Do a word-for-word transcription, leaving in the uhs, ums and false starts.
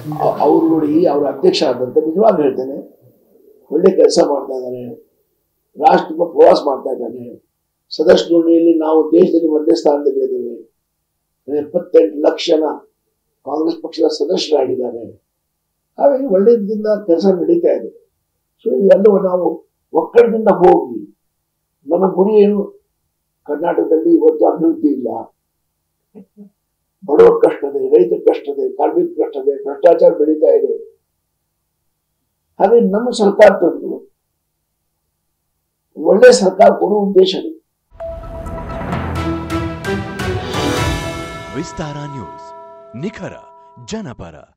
ಅವ್ರು ನೋಡಿ ಅವ್ರ ಅಧ್ಯಕ್ಷ ಆದಂತ ನಿಜವಾಗಿ ಹೇಳ್ತೇನೆ, ಒಳ್ಳೆ ಕೆಲಸ ಮಾಡ್ತಾ ಇದ್ದಾರೆ, ರಾಷ್ಟ್ರ ತುಂಬ ಪ್ರವಾಸ ಮಾಡ್ತಾ ಇದ್ದಾನೆ. ಸದಸ್ಯ ನೋಡಿಯಲ್ಲಿ ನಾವು ದೇಶದಲ್ಲಿ ಒಂದೇ ಸ್ಥಾನದಲ್ಲಿ ಇದ್ದೇವೆ. ಎಪ್ಪತ್ತೆಂಟು ಲಕ್ಷ ಜನ ಕಾಂಗ್ರೆಸ್ ಪಕ್ಷದ ಸದಸ್ಯರಾಗಿದ್ದಾರೆ. ಹಾಗಾಗಿ ಒಳ್ಳೆಯದಿಂದ ಕೆಲಸ ನಡೀತಾ ಇದೆ. ಸೊ ಇದೆಲ್ಲವೂ ನಾವು ಒಕ್ಕಡದಿಂದ ಹೋಗಿ, ನಮ್ಮ ಗುರಿ ಏನು, ಕರ್ನಾಟಕದಲ್ಲಿ ಇವತ್ತು ಅಭಿವೃದ್ಧಿ ಇಲ್ಲ, ಬಡವರ ಕಷ್ಟ ಇದೆ, ರೈತರ ಕಷ್ಟ ಇದೆ, ಕಾರ್ಮಿಕ ಕಷ್ಟ ಇದೆ, ಭ್ರಷ್ಟಾಚಾರ ಬೆಳೀತಾ ಇದೆ. ಹಾಗೆ ನಮ್ಮ ಸರ್ಕಾರ ತಂದು ಒಳ್ಳೆ ಸರ್ಕಾರ ಕೊಡುವ ಉದ್ದೇಶ ಇದೆ. ವಿಸ್ತಾರ ನ್ಯೂಸ್, ನಿಖರ ಜನಪರ.